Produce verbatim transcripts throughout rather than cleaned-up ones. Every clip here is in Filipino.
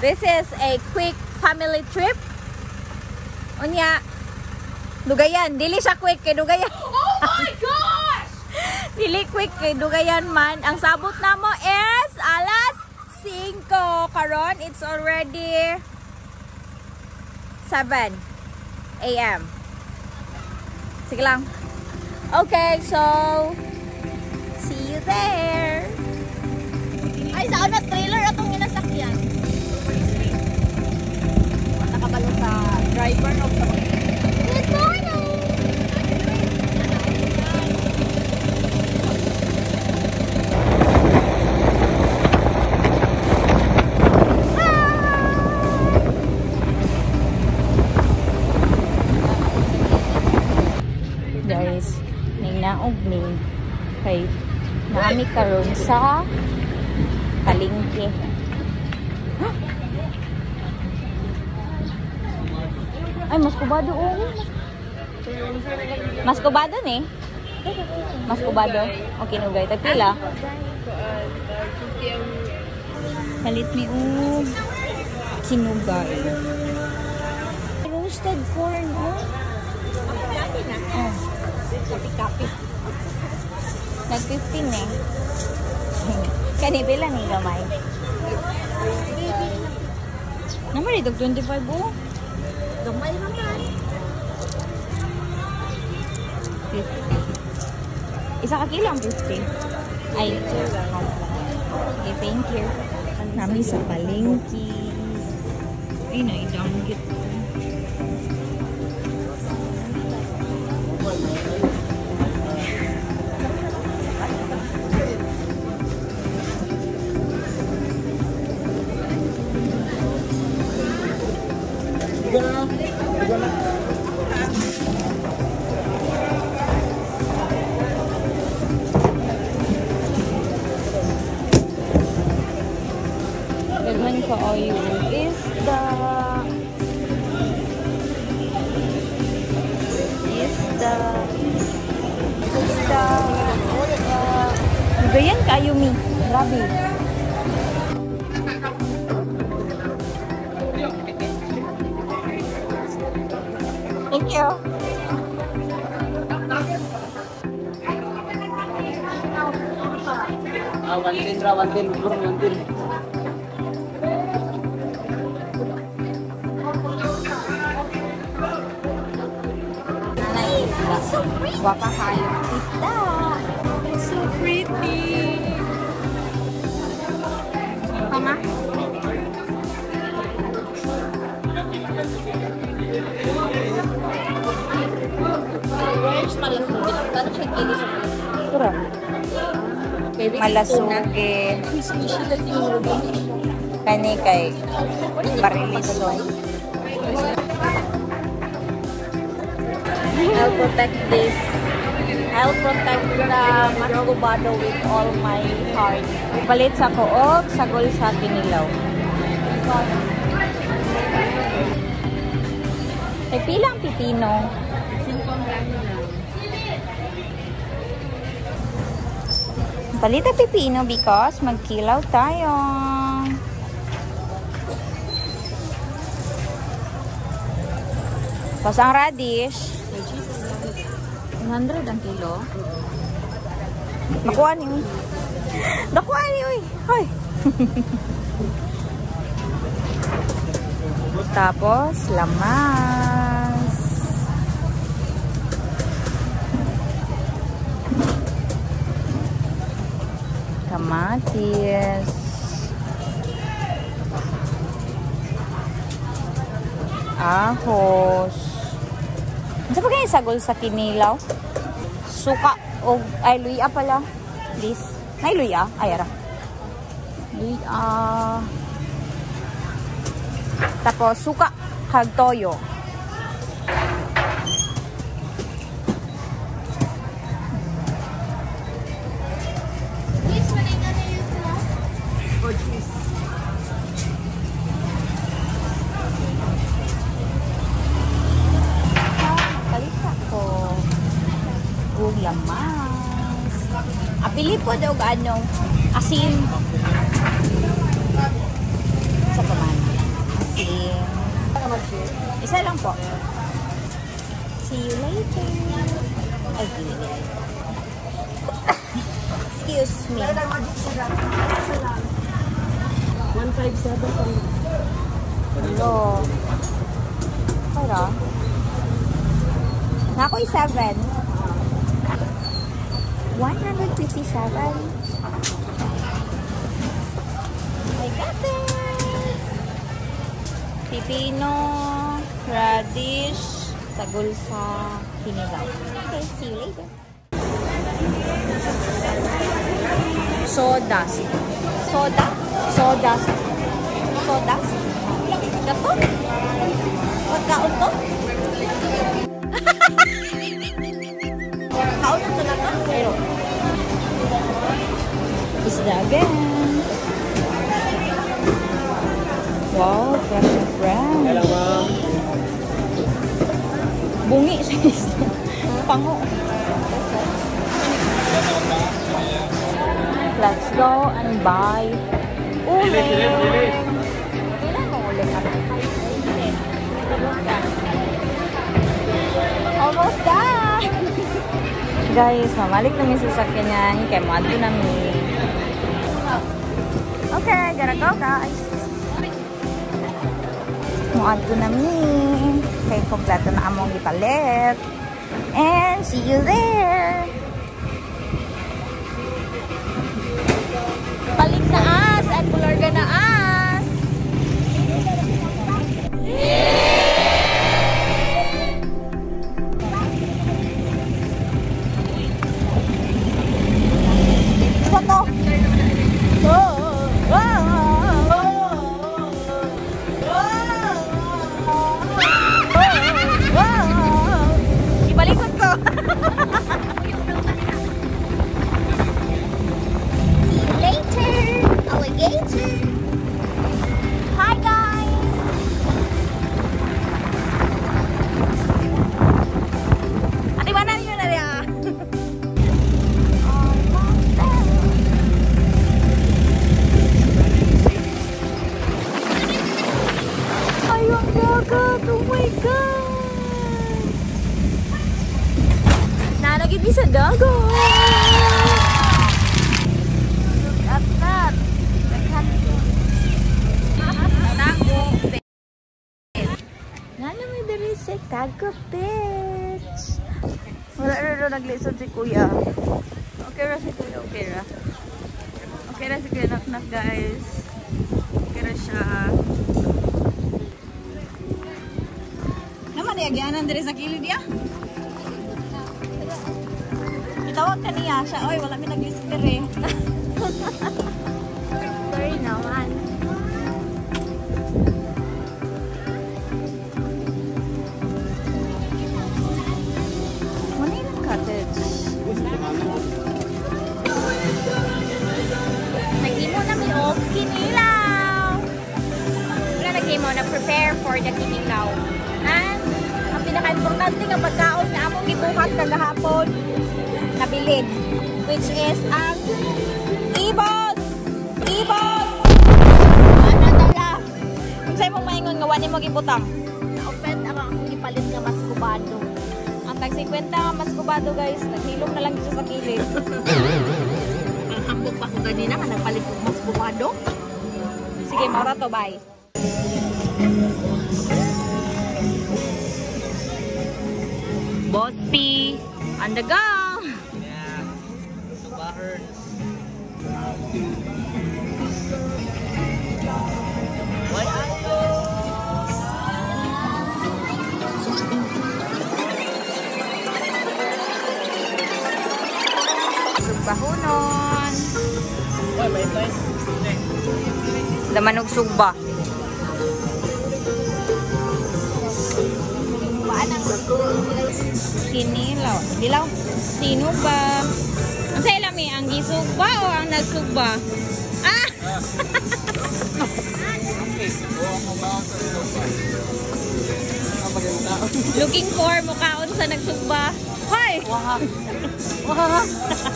This is a quick family trip. Unya, dugayan. Dili siya quick kay dugayan. Oh my gosh! Dili quick kay dugayan man. Ang sabot na mo is alas cinco. Karon, it's already seven A M Sige lang. Okay, so see you there. Ay, saan na trailer atong ginasakyan? Nakabalo sa driver of the... Good morning! Guys, may naog ni kay naami karon sa palengke. Ay, mas kubado oh. Mas kubado ni? Mas kubado. Okay, nugay. Tagpila? Halit mi og kinugay. Roasted corn, oh. Oh. Kapi-kapi. nag fifteen eh. Kanipila ni gamay. Naman ito, twenty-five oh. Gamay naman. fifty. Isa ka kilang fifty. Ay, okay, thank you. Nami sa palengke. Ay, naidanggit ko. Gagawin ko oil is the is the is the gayan kayo mi grabe. Thank you. Ah, one tin ra, one tin, burung one tin. So pretty. Waka kayo. Isda. So pretty. Mama. Where's malasuge? Paano siya kili sa Tura. malasuge. Kani kay Barilison. I'll protect this. I'll protect the Mascobado with all my heart. Palit sa koog, sagol sa kinilaw. Ay, pilang pipino? Palit ang pipino because magkilaw tayo. Tapos ang radish. one hundred ang kilo. Nakuha ni. Nakuha ni, uy. Hoy. Tapos, lamas. Kamatis. Ahos. Ano pa kayo sagol sa kinilaw? Suka o ay luya pala. Please. Nay luya. Ay ara. Luya. Tapos suka kag toyo. Lamas. Apili po daw anong asin sa paman. Isa lang po. See you later. Ay, excuse me. one five seven pa. Hello. Para? Nako is seven. one fifty-seven. I got this. Pipino, radish, sagol sa kinilaw. Okay, see you later. Sawdust. Soda? Sawdust. Sawdust? Gato? Pagkaon to? Kaon na to na to? Pero. Isda again. Wow, fresh and fresh. Hello, ma'am. Bungi siya isda. Pango. Let's go and buy uli. Kailan mo uli ka? Almost done! Guys, mamalik namin sa sakyanyan kay Mado namin. Okay, gotta go guys. Mado namin. Kay kompleto na among gipalit. And see you there! Balik na as at pularga na as. What to? Ibalikot ko. Alligator. Hi guys. Ate mana niyo na rin? Ay, ang dagat. Oh my god. Nanagid mi sa dagat. At that. Nana may dali sa Kagapits. Wala na doon naglisod si kuya. Okay ra si kuya, okay ra. Okay ra si kuya, nak-nak guys. Okay ra siya. Naman, nagyanan dali sa kilid ya. Itawag ka niya siya. Oy, wala may nag-whisper eh. Sorry naman. Nagimo na may og kinilaw. Wala nagimo na prepare for the kinilaw. And ang pinaka-importante nga pagkaon na among gibuhat kagahapon nabilin, which is ang ibos. Ibos. Ano tala? Kung sa'yo mong maingon nga wani mo gibutang. Na-open ang akong gipalit nga mas kubado. Ang tag fifty nga mas kubado guys, naghilom na lang dito sa kilid. Ang hambog pa ko ganina nga nagpalit ko mas kubado. Sige, maura to, bye. Boss P, on the go! Yeah. Subahern. Why are you? Sugbahonon. Why, wait, wait. Laman og sugba. Kinilaw. Dilaw. Sino ba? Ang sa ilami, ang gisugba o ang nagsugba? Ah! Looking for mukhaon sa nagsugba. Hoy! Wah. Wah.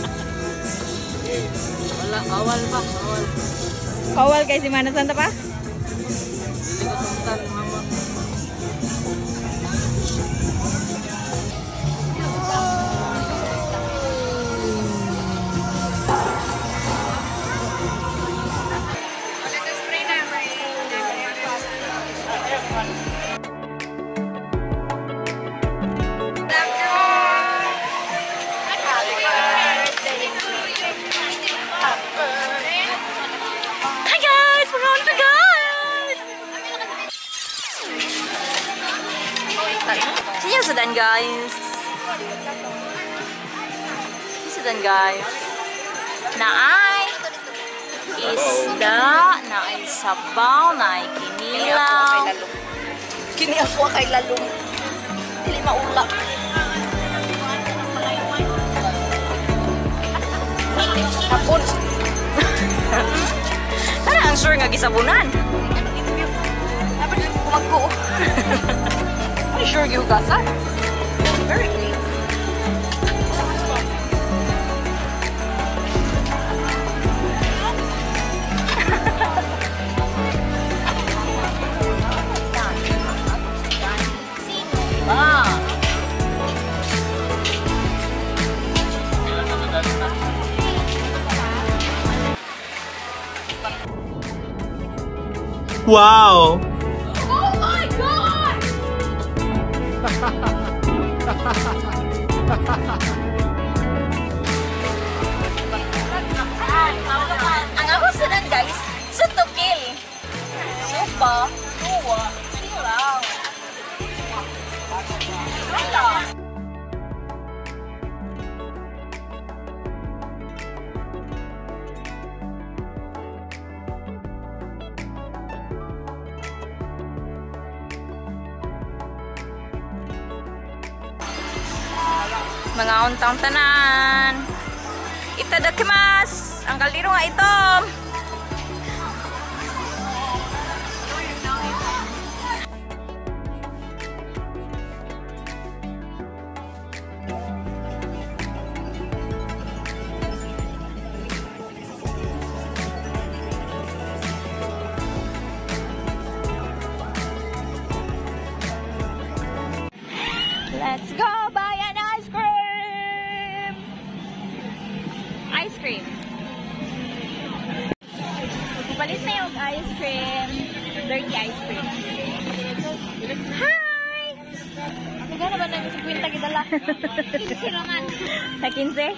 Wala, awal pa, awal. Kawal kay si Mana Santa pa? Hindi ko sumtan, mama. Hi guys! We're on the guys! Sino sudan guys? Sino sudan guys? Naay isda, naay sabaw, naay kinilaw. Kini ako kay lalong. Dili maulak. Hapon. Ano ang sure nga gisabunan? Dapat kumagko. Ano sure gihugasan? Very clean. Ah. Wow! Oh my god! Ang ako sudan guys, sutukil. Supa, tuwa, silaw. Wala. Mga untang tanan. Itadakimasu! Ang kaldero nga ito. Let's go buy an ice cream! Ice cream. Palit na yung ice cream. Dirty ice cream. Hi! Nagana ba na sa kwinta gidala? quince naman. Sa quince?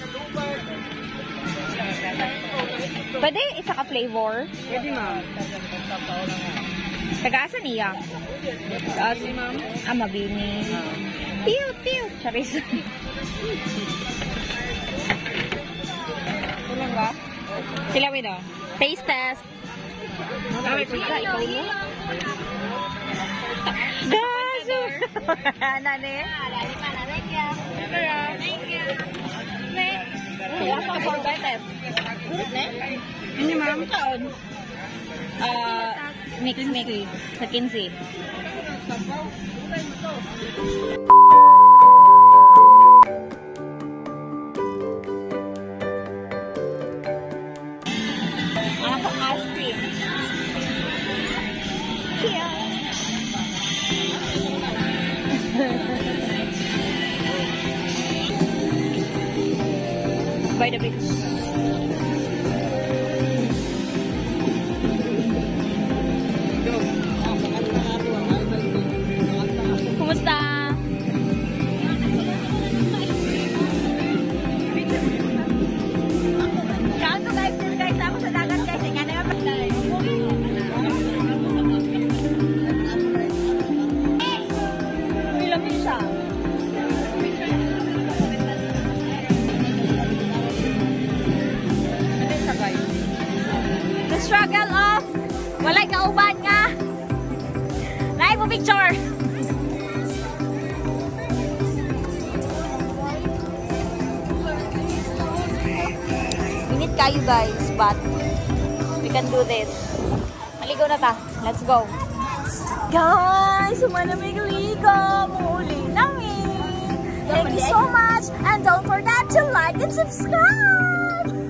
Pwede isa ka flavor? Pwede ma'am. Taga-asa niya? Kasi ma'am. Ah, mabini. Tiyo, tiyo. Charis. Kulang ba? Sila wino. Taste test. Kami ko ka, ikaw mo? Gaso! Nane? Kaya sa for test. Ini ma'am. Taon. Ah, mix mix. Sa quince. Ano pang ice cream? By the beach. Kumusta? Saan to guys? Guys, ako sa dagat guys. Nga na yung paglalay. Uy, lamig siya. The struggle of walay kauban nga. Live mo picture. Init kayo guys, but we can do this. Maligo na ta. Let's go. Guys, sumanamig ligo. Muli namin. Thank you so much. And don't forget to like and subscribe.